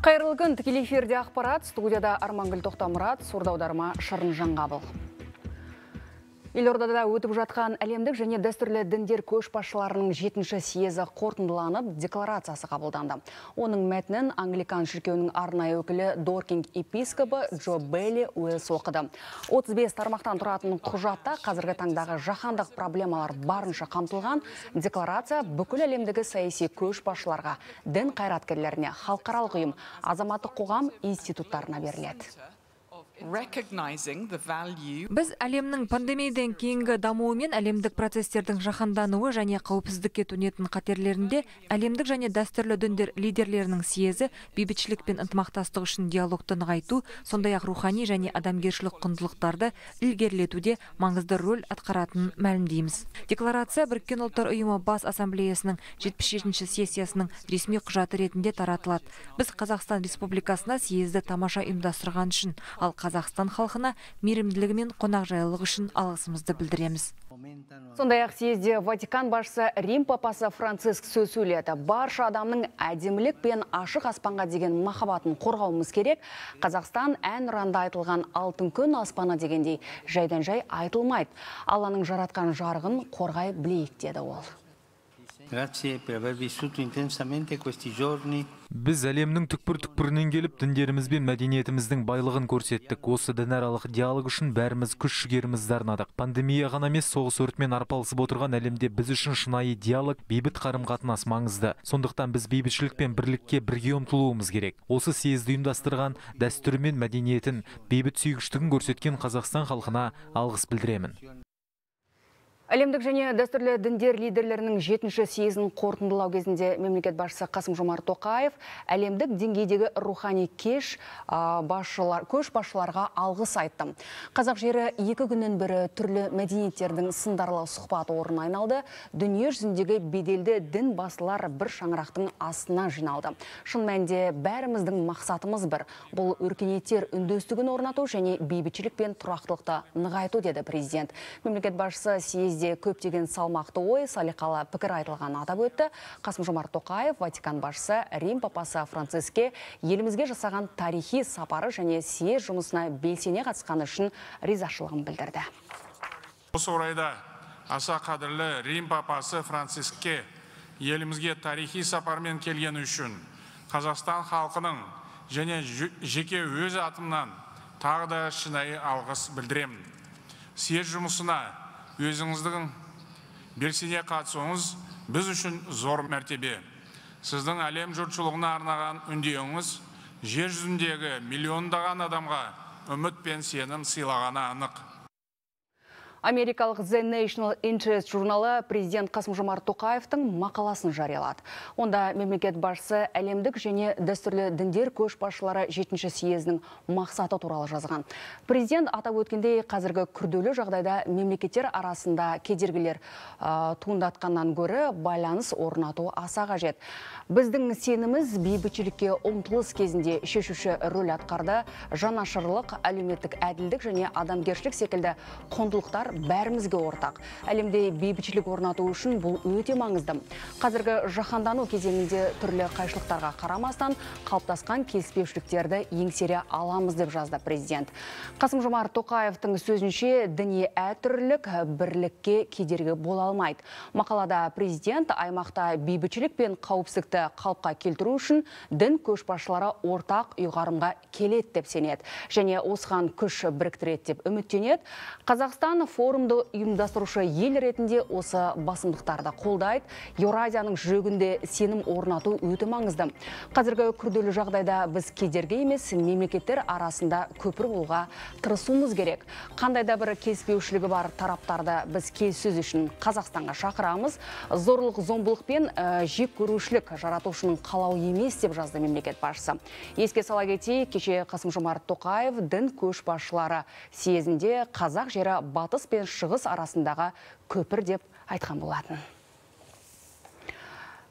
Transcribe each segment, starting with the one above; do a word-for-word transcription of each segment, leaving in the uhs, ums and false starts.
Қайырлы күн, тікелей эфирде ақпарат, студияда Армангүл Тоқтамұрат, сурдаударма Шырын Жаңғабыл. Елордада өтіп жатқан әлемдік және дәстүрлі діндер көшбасшыларының жетінші съезі қорытындыланып, декларациясы қабылданды. Оның мәтінін Англикан шіркеуінің арнайы өкілі Доркинг епископы Джо Белли Уэллс оқыды. отыз бес тармақтан тұратын құжатта қазіргі таңдағы жаһандық проблемалар барынша қамтылған. Декларация бүкіл әлемдегі саяси көшбасшыларға, дін қайраткерлеріне, халықаралық ұйым, азаматтық қоғам институттарына беріледі. Біз әлемнің пандемиядан кейінгі дамуы мен әлемдік процестердің жаһандануы және қауіпсіздікке төнетін қатерлерінде әлемдік және дәстүрлі діндер лидерлерінің съезі бейбітшілік пен ынтымақтастық үшін диалогты нығайту, сондай-ақ рухани және адамгершілік құндылықтарды ілгерілетуде маңызды рөл атқаратынын мәлімдейміз. Декларация Біріккен ұлттар ұйымы бас ассамблеясының жетпіс жетінші сессиясының ресми құжаты ретінде таратылады. Біз Қазақстан Республикасына съезді тамаша ұйымдастырған үшін, ал Қазақстан халқына мейірімділігі мен қонақжайлылығы үшін алғысымызды білдіреміз. Сондай-ақ съезде Ватикан басшысы Рим папасы Франциск сөз сөйледі. Барша адамның әдемілік пен ашық аспанға деген махаббатын қорғауымыз керек. Қазақстан ән ұранда айтылған алтын күн аспаны дегендей жайдан жай айтылмайды. Алланың жаратқан жарығын қорғай білейік деді ол. Біз әлемнің түкпір-түкпірінен келіп, діндеріміз бен мәдениетіміздің байлығын көрсеттік. Осы дінаралық диалог үшін бәріміз күш-жігерімізді арнадық. Пандемия ғана емес, соғыс өртімен арпалысып отырған әлемде біз үшін шынайы диалог, бейбіт қарым-қатынас маңызды. Сондықтан біз бейбітшілік пен бірлікке бірге ұмтылуымыз керек. Осы съезді ұйымдастырған дәстүрі мен мәдениетін, бейбіт сүйгіштігін көрсеткен Қазақстан халқына алғыс білдіремін. Әлемдік және дәстүрлі діндер лидерлерінің жетінші съезін қорытындылау кезінде мемлекет басшысы Қасым-Жомарт Тоқаев әлемдік деңгейдегі рухани кеш басшылар, көш басшыларға алғыс айтты. Қазақ жері екі күннен бірі түрлі мәдениеттердің сындарлы сұхбаты орын айналды. Дүние жүзіндегі беделді дін басылар бір шаңырақтың астына жиналды. Шын мәнінде бәріміздің мақсатымыз бір. Бұл өркениеттер үндестігін орнату және бейбітшілік пен тұрақтылықты нығайту деді президент. Мемлекет басшысы съез көптеген салмақты ой, салиқалы пікір айтылған атап өтті. Қасым-Жомарт Тоқаев Ватикан басшысы Рим папасы Франциске елімізге жасаған тарихи сапары және съез жұмысына белсене қатысқаны үшін ризашылығын білдірді. Осы орайда аса қадірлі Рим папасы Франциске елімізге тарихи сапармен келгені үшін Қазақстан халқының және жеке өз атымнан тағы да шынайы алғыс білдіремін. Съез жұмысына өзіңіздің белсене қатысуыңыз біз үшін зор мәртебе. Сіздің әлем жұртшылығына арнаған үндеуіңіз жер жүзіндегі миллиондаған адамға үміт пен сенім сыйлағаны анық. Америкалық The National Interest журналы президент Қасым-Жомарт Тоқаевтың мақаласын жариялады. Онда мемлекет басшысы әлемдік және дәстүрлі діндер көшбасшылары жетінші съезінің мақсаты туралы жазған. Президент атап өткендей, қазіргі күрделі жағдайда мемлекеттер арасында кедергілер ә, туындатқаннан гөрі байланыс орнату аса қажет. Біздің сеніміз бейбітшілікке ұмтылыс кезінде шешуші рөл атқарды. Жанашырлық, әлеуметтік әділдік және адамгершілік секілді құндылықтар бәрімізге ортақ. Әлемде бейбітшілік орнату үшін бұл өте маңызды. Қазіргі жаһандану кезеңінде түрлі қайшылықтарға қарамастан қалыптасқан келіспеушіліктерді еңсере аламыз деп жазды президент. Қасым-Жомарт Тоқаевтың сөзінше діни әртүрлілік бірлікке кедергі бола алмайды. Мақалада президент аймақта бейбітшілік пен қауіпсіздікті қалыпқа келтіру үшін дін көшбасшылары ортақ ұйғарымға келеді деп сенеді және осыған күш біріктіреді деп үміттенеді. Қазақстан форумды ұйымдастырушы ел ретінде осы басымдықтарды қолдайды. Еуразияның жүрегінде сенім орнату өте маңызды. Қазіргі күрделі жағдайда біз кедергі емес, мемлекеттер арасында көпір болуға тырысуымыз керек. Қандай да бір келіспеушілігі бар тараптарды біз келіссөз үшін Қазақстанға шақырамыз. Зорлық, зомбылық пен жек көрушілік жаратушының қалауы емес деп жазды мемлекет басшысы. Еске сала кетейік, кеше Қасым-Жомарт Тоқаев дін көшбасшылары съезінде қазақ жері батыс пен шығыс арасындағы көпір деп айтқан болатын.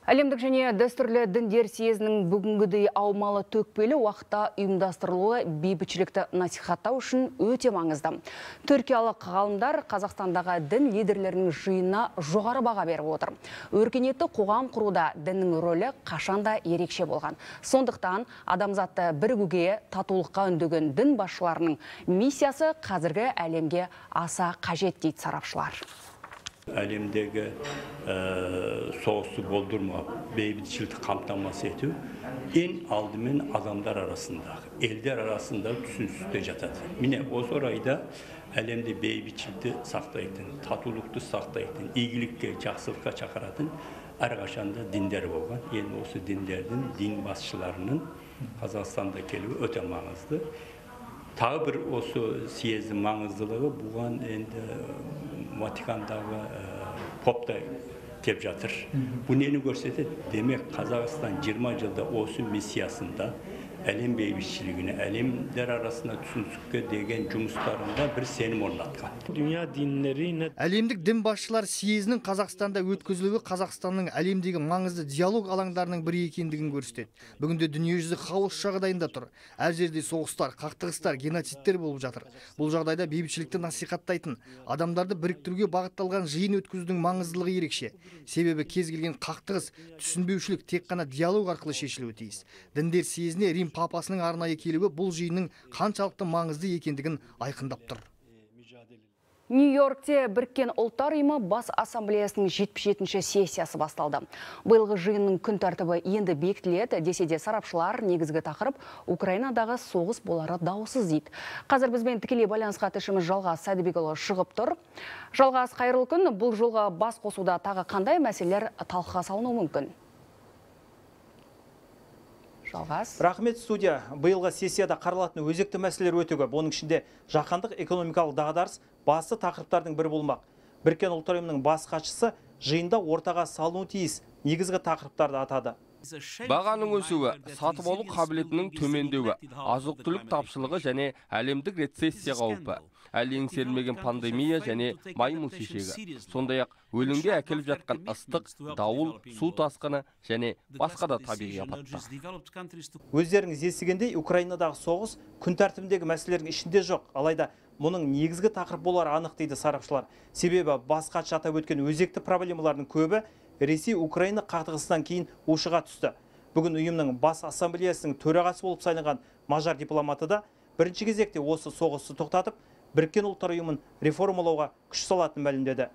Әлемдік және дәстүрлі діндер съезінің бүгінгідей аумалы төкпелі уақытта ұйымдастырылуы бейбітшілікті насихаттау үшін өте маңызды. Түркиялық ғалымдар Қазақстандағы дін лидерлерінің жиынына жоғары баға беріп отыр. Өркениетті қоғам құруда діннің рөлі қашанда ерекше болған. Сондықтан адамзатты бірігуге, татулыққа үндеген дін басшыларының миссиясы қазіргі әлемге аса қажет дейді сарапшылар. Әлемдегі соғысты болдырмап, бейбітшілікті қамтамасыз ету ең алдымен адамдар арасындағы, елдер арасында түсіністікте жатады. Міне осы орайда әлемде бейбітшілікті сақтайтын, татулықты сақтайтын, игілікке, жақсылыққа шақыратын әрқашанда диндер болған. Енді осы диндердің, дин басшыларының Қазақстанда келуі өте маңызды. Тағы бір осы съездің маңыздылығы бұған енді Ватикандағы попта кеп жатыр. Бұл нені көрсетеді? Демек, Қазақстан жиырма жылда осы миссиясында әлем бейбітшілігіне, әлемдер арасында түсіністікке деген жұмыстарында бір сенім орнатқан. Dünya dinleri Әлемдік дін басшылар съезінің Қазақстанда өткізілуі Қазақстанның әлемдегі маңызды диалог алаңдарының бірі екендігін көрсетеді. Бүгінде дүниежүзі хаос жағдайында тұр. Әр жерде соғыстар, қақтығыстар, геноцидтер болып жатыр. Бұл жағдайда бейбітшілікті насихаттайтын, адамдарды біріктіруге бағытталған жиын өткізудің маңыздылығы ерекше. Себебі кез келген қақтығыс, түсінбеушілік тек қана диалог арқылы шешілуі тиіс. Діндер съезіне Рим папасының арнайы келуі бұл жиынның қаншалықты маңызды екендігін айқындап тұр. Нью-Йоркте Біріккен ұлттар ұйымы бас ассамблеясының жетпіс жетінші сессиясы басталды. Биылғы жиынның күн тәртібі енді бекітіледі, десе де сарапшылар негізгі тақырып Украинадағы соғыс болары даусыз дейді. Қазір бізбен тікелей байланысқа тілшіміз Жалғас Сәдібекұлы шығып тұр. Жалғас, қайырлы күн. Бұл жолғы бас қосуда тағы қандай мәселелер талқыға салынуы мүмкін? Рахмет, студия. Биылғы сессияда қаралатын өзекті мәселелер өте көп. Оның ішінде жаһандық экономикалық дағдарыс басты тақырыптардың бірі болмақ. Біріккен ұлттар ұйымының бас хатшысы жиында ортаға салынуы тиіс негізгі тақырыптарды атады. Бағаның өсуі, сатып алу қабілетінің төмендеуі, азық-түлік тапшылығы және әлемдік рецессия қаупі, әлі еңсерілмеген пандемия және маймыл шешегі. Сондай-ақ өлімге әкеліп жатқан ыстық, дауыл, су тасқыны және басқа да табиғи апаттар. Өздеріңіз естігендей, Украинадағы соғыс күн тәртібіндегі мәселелердің ішінде жоқ. Алайда мұның негізгі тақырып болары анық дейді сарапшылар. Себебі бас хатшы атап өткен өзекті проблемалардың көбі Ресей Украина қақтығысынан кейін ушыға түсті. Бүгін ұйымның бас ассамблеясының төрағасы болып сайланған мажар дипломаты да бірінші кезекте осы соғысты тоқтатып, Біріккен ұлттар ұйымын реформалауға күш салатынын мәлімдеді.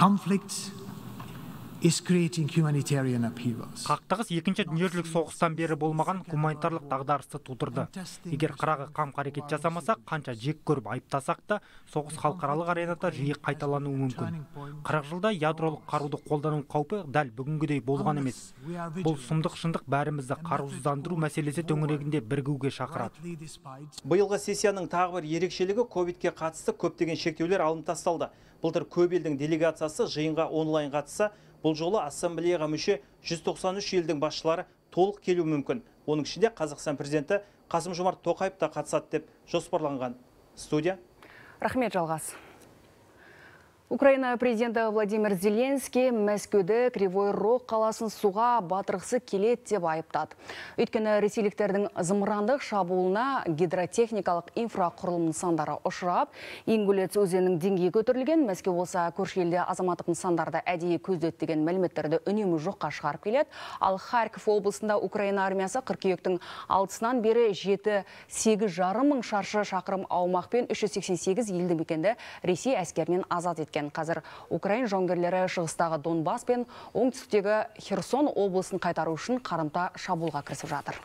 Қақтығыс екінші дүниежүзілік соғыстан бері болмаған гуманитарлық дағдарысты тудырды. Егер қырағы қам қарекет жасамасақ, қанша жек көріп айыптасақ та, соғыс халықаралық аренада жиі қайталануы мүмкін. қырық жылда ядролық қаруды қолдану қаупі дәл бүгінгідей болған емес. Бұл сұмдық шындық бәрімізді қарусыздандыру мәселесі төңірегінде бірігуге шақырады. Биылғы сессияның тағы бір ерекшелігі ковидке қатысты көптеген шектеулер алынып тасталды. Былтыр көп елдің делегациясы жиынға онлайн қатысса, бұл жолы ассамблеяға мүше жүз тоқсан үш елдің басшылары толық келу мүмкін. Оның ішінде Қазақстан президенті Қасым-Жомарт Тоқаев та қатысады деп жоспарланған. Студия. Рахмет, Жалғас. Украина президенті Владимир Зеленский Мәскеуді Кривой Рог қаласын суға батырғысы келеді деп айыптады. Өйткені ресейліктердің зымырандық шабуылына гидротехникалық инфрақұрылым нысандары ұшырап, Ингулец өзенінің деңгейі көтерілген. Мәскеу болса көрші елде азаматтық нысандарды әдейі көздеді деген мәліметтерді үнемі жоққа шығарып келеді. Ал Харьков облысында Украина армиясы қыркүйектің алтысынан бері жеті сегіз жарым мың шаршы шақырым аумақпен үш жүз сексен сегіз елді мекенді Ресей әскерінен азат еткен. Қазір Украин жауынгерлері шығыстағы Донбасс пен оңтүстіктегі Херсон облысын қайтару үшін қарымта шабуылға кірісіп жатыр.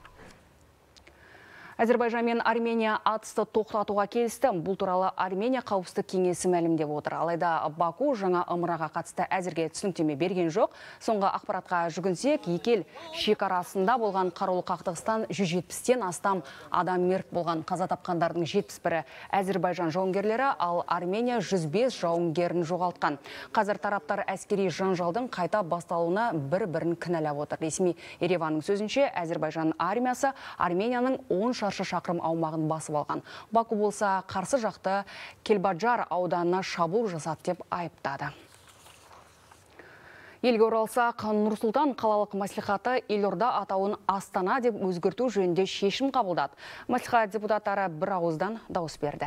Әзербайжан мен Армения атысты тоқтатуға келісті. Бұл туралы Армения қауіпсіздік кеңесі мәлімдеп отыр. Алайда Баку жаңа ымыраға қатысты әзірге түсініктеме берген жоқ. Соңғы ақпаратқа жүгінсек, екі ел шекарасында болған қарулы қақтығыстан жүз жетпістен астам адам мерт болған. Қаза тапқандардың жетпіс бірі Әзербайжан жауынгерлері, ал Армения жүз бес жауынгерін жоғалтқан. Қазір тараптар әскери жанжалдың қайта басталуына бір-бірін кінәлап отыр. Ресми Ереванның сөзінше, Әзербайжан армиясы Арменияның он шаршы шақырым аумағын басып алған. Баку болса қарсы жақты Келбаджар ауданына шабуыл жасады деп айыптады. Елге оралсақ, Нұр-Сұлтан қалалық мәслихаты елорда атауын Астана деп өзгерту жөнінде шешім қабылдады. Мәслихат депутаттары бір ауыздан дауыс берді.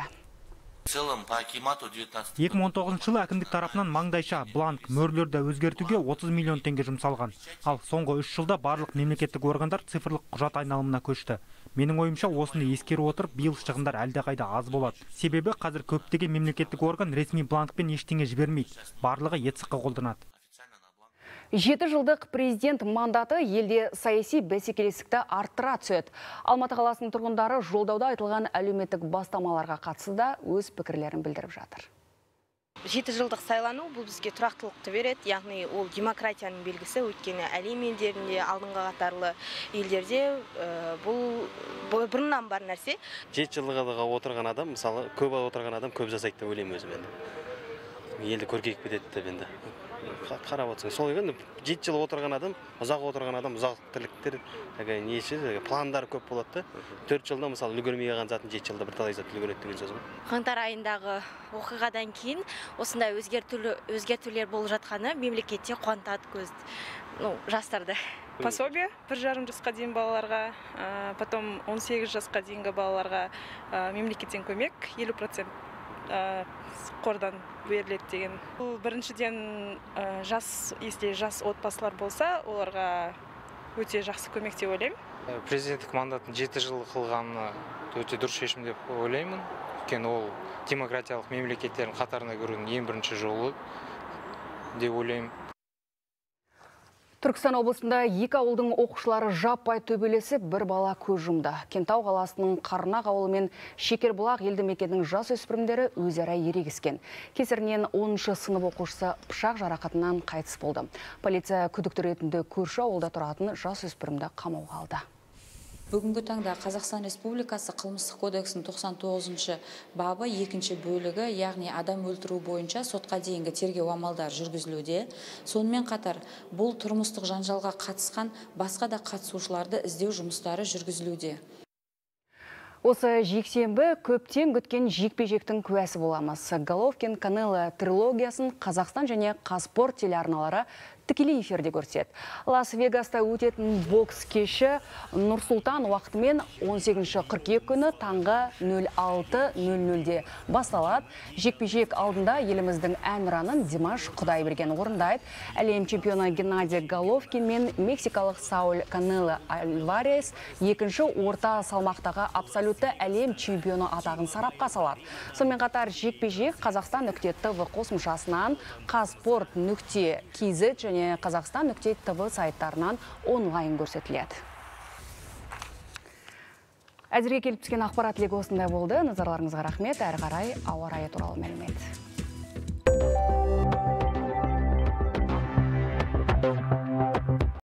екі мың он тоғызыншы жылы әкімдік тарапынан маңдайша бланк мөрлерді өзгертуге отыз миллион теңге жұмсалған. Ал соңғы үш жылда барлық мемлекеттік органдар цифрлық құжат айналымына көшті. Менің ойымша осыны ескере отырып, биыл шығындар әлдеқайда аз болады. Себебі қазір көптеген мемлекеттік орган ресми бланкпен ештеңе жібермейді. Барлығы етсіққа қолданады. Жеті жылдық президент мандаты елде саяси бәсекелестікті арттыра түседі. Алматы қаласының тұрғындары жолдауда айтылған әлеуметтік бастамаларға қатысты да өз пікірлерін білдіріп жатыр. Жеті жылдық сайлану бұл бізге тұрақтылықты береді, яғни ол демократияның белгісі, өйткені әлем елдерінде, алдыңғы қатарлы елдерде бұл бұрыннан бар нәрсе. Жеті жылға отырған адам, мысалы, көп отырған адам көп жасайды деп ойлаймын өзім енді. Елді көркейіп кетеді деп енді. Қарап отырсың, сол екен жеті жыл отырған адам, ұзақ отырған адам, ұзақ тірліктер, неше, пландары көп болады. төрт жылда мысалы үлгермей қалған затын жеті жылда бірталай зат үлгереді деген сөз ғой. Қаңтар айындағы оқиғадан кейін осындай өзгертулер болып жатқаны мемлекетте қуантады көзді, жастарды. Пособие бір жарым жасқа дейін балаларға, потом он сегіз жасқа дейінгі балаларға мемлекеттен көмек елу процент қордан беріледі деген. Бұл біріншіден жас, если жас отбасылар болса, оларға өте жақсы көмек деп ойлаймын. Президенттік мандатын жеті жыл қылғаны өте дұрыс шешім деп ойлаймын. Өйткені ол демократиялық мемлекеттердің қатарына кірудің ең бірінші жолы деп ойлаймын. Түркістан облысында екі ауылдың оқушылары жаппай төбелесіп, бір бала көз жұмды. Кентау қаласының Қарнақ ауылы мен Шекербұлақ елді мекенінің жас өспірімдері өзара ерегіскен. Кесірінен оныншы сынып оқушысы пышақ жарақатынан қайтыс болды. Полиция күдікті ретінде көрші ауылда тұратын жас өспірімді қамауға алды. Бүгінгі таңда Қазақстан Республикасы қылмыстық кодексінің тоқсан тоғызыншы бабы екінші бөлігі, яғни адам өлтіру бойынша сотқа дейінгі тергеу амалдар жүргізілуде. Сонымен қатар бұл тұрмыстық жанжалға қатысқан басқа да қатысушыларды іздеу жұмыстары жүргізілуде. Осы жексенбі көптен күткен жекпе-жектің куәсі боламыз. Головкин-Канело трилогиясын Қазақстан және Қазспорт телеарналары тікелей эфирде көрсетеді. Лас-Вегаста өтетін бокс кеші Нұр-Сұлтан уақытымен он сегізінші қыркүйек күні таңғы нөл алты нөл нөлде басталады. Жекпе-жек алдында еліміздің әнұранын Димаш Құдайберген орындайды. Әлем чемпионы Геннадий Головкин мен мексикалық Сауль Канело Альварес екінші орта салмақтағы абсолютті әлем чемпионы атағын сарапқа салады. Сонымен қатар жекпе-жек Қазақстан нүкте ТВ қосымшасынан, Қазспорт нүкте кз және Қазақстан нүкте ТВ сайттарынан онлайн көрсетіледі. Әзірге келіп түскен ақпарат легі осындай болды. Назарларыңызға рахмет. Әрі қарай ауа райы туралы мәлімет.